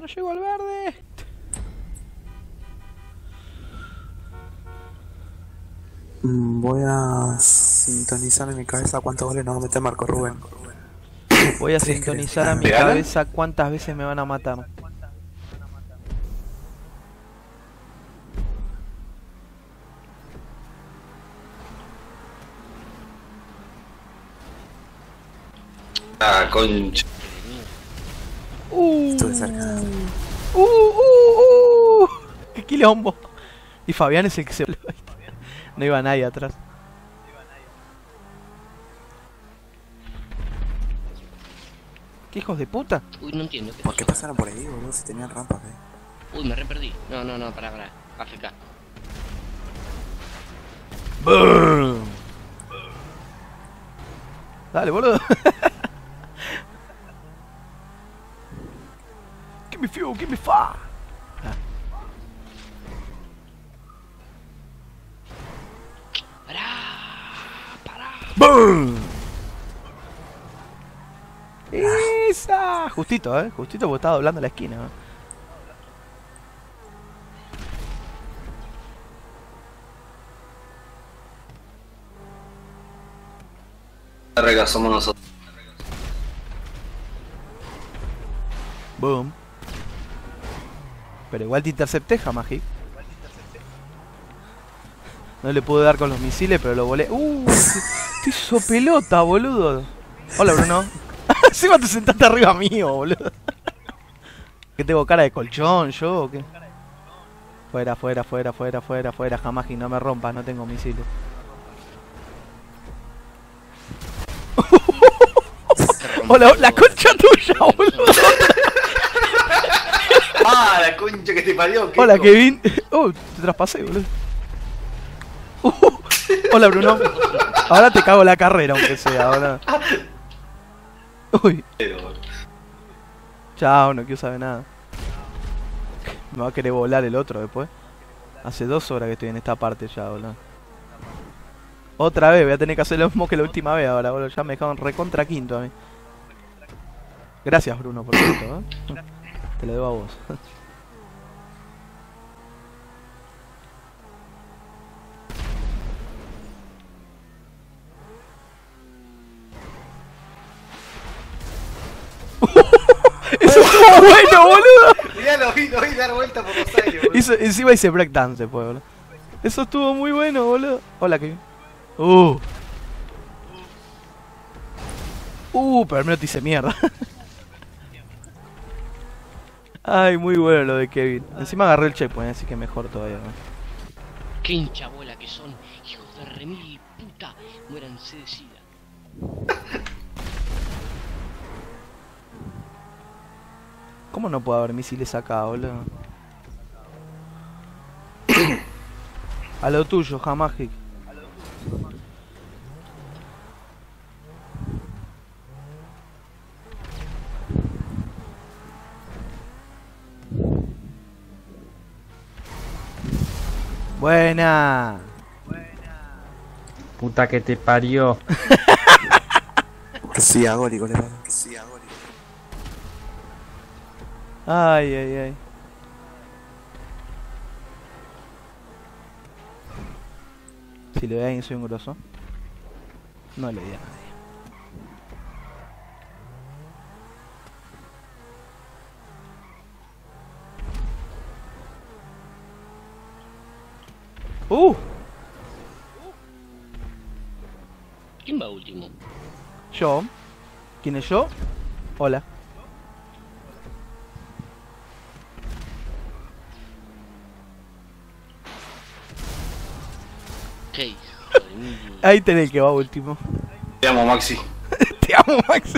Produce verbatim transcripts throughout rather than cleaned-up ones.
llego al verde. Voy a sintonizar en mi cabeza cuántos goles nos va a meter Marco Rubén. Voy a sintonizar a mi cabeza cuántas veces me van a matar. Ah, concha. Uh, Estuve cerca. uh, uh, uh. ¡Qué quilombo! Y Fabián es el que se... No iba nadie atrás. ¿Qué hijos de puta? Uy, no entiendo. ¿Por qué pasaron por ahí, boludo? Si tenían rampas, eh. Uy, me re perdí. No, no, no, pará, pará. A F K. Boom. Dale, boludo. Give me fuel, give me fire. Pará, pará. Boom. Esa. Justito, eh. Justito porque estaba doblando la esquina. ¿Eh? Verga, somos nosotros. Boom. Pero igual te intercepté, Hamaji. No le pude dar con los misiles, pero lo volé. ¡Uh! Te hizo pelota, boludo. Hola, Bruno. Encima te sentaste arriba mío, boludo. ¿Qué tengo cara de colchón yo o qué? Fuera, fuera, fuera, fuera, fuera, fuera, Hamaji, no me rompas, no tengo misiles. Hola, la concha tuya, boludo. Ah, la concha que te parió. Hola, co Kevin. Oh, te traspasé, boludo. Uh, hola, Bruno. Ahora te cago la carrera, aunque sea, boludo. Uy. Chao, no quiero saber nada. Me va a querer volar el otro después. Hace dos horas que estoy en esta parte ya, boludo. Otra vez, voy a tener que hacer lo mismo que la última vez ahora, boludo. Ya me dejaron recontra quinto a mí. Gracias, Bruno, por esto, ¿eh? Te lo debo a vos. ¡Eso estuvo bueno, boludo! Mirá, lo vi, lo vi dar vuelta por los aires, boludo. Hizo, encima hice breakdance después, boludo. Eso estuvo muy bueno, boludo. Hola, Kevin. Uh. Uh, pero al menos te hice mierda. Ay, muy bueno lo de Kevin. Encima agarré el checkpoint, así que mejor todavía, ¿no? Qué hincha bola que son, hijos de remil puta. Muéranse de sida. ¿Cómo no puede haber misiles acá, boludo? A lo tuyo, Hamaji. Buena. Puta que te parió. Que sí, agórico, le pasa. Que sí, agórico. Ay, ay, ay. Si le doy a alguien soy un grosso. No le di a nadie. ¡Uh! ¿Quién va último? Yo. ¿Quién es yo? Hola. ¿Qué hijo de mí? Ahí tenés el que va último. Te amo, Maxi. Te amo, Maxi.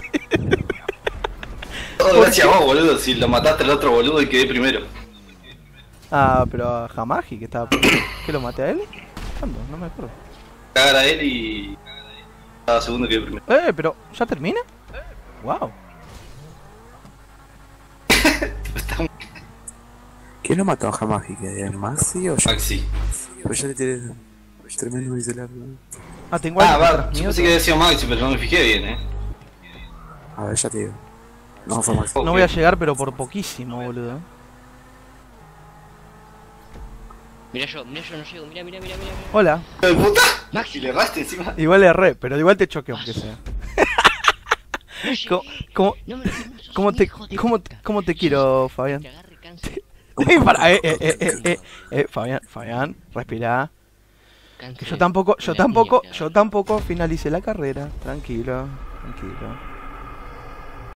Todo gracias a vos, boludo. Si lo mataste al otro boludo y quedé primero. Ah, pero a Hamaji, que estaba... ¿Qué lo maté a él? ¿Cuándo? No me acuerdo. Cagar a él y... Cada segundo quedé primero. Eh, pero... ¿Ya termina? Wow. ¿Quién lo mató a Hamaji? ¿Que Maxi o yo? Maxi. Pero yo le tiré tremendo micelar. Ah, tengo Ah, algo va. atrás Yo mío. pensé que decía Maxi, pero no me fijé bien, eh. A ver, ya te digo. No, fue Maxi. Ok. No voy a llegar, pero por poquísimo, boludo. Mirá yo, mirá yo no llego, mirá, mirá, mirá, mirá. mirá. Hola. ¡Hijo de puta! Maxi. Y le erraste encima. Igual le erré, pero igual te choqué aunque sea. No llegué. ¿Cómo, cómo, No me lo no, sos cómo un te, hijo de cómo, puta. cómo te quiero, Fabián? Te agarre cáncer. Para, eh, eh, eh, eh, eh, eh, Fabián, Fabián, respirá. Cáncer Que yo tampoco, en yo la tampoco, piña, te yo agarre. tampoco finalicé la carrera. Tranquilo, tranquilo.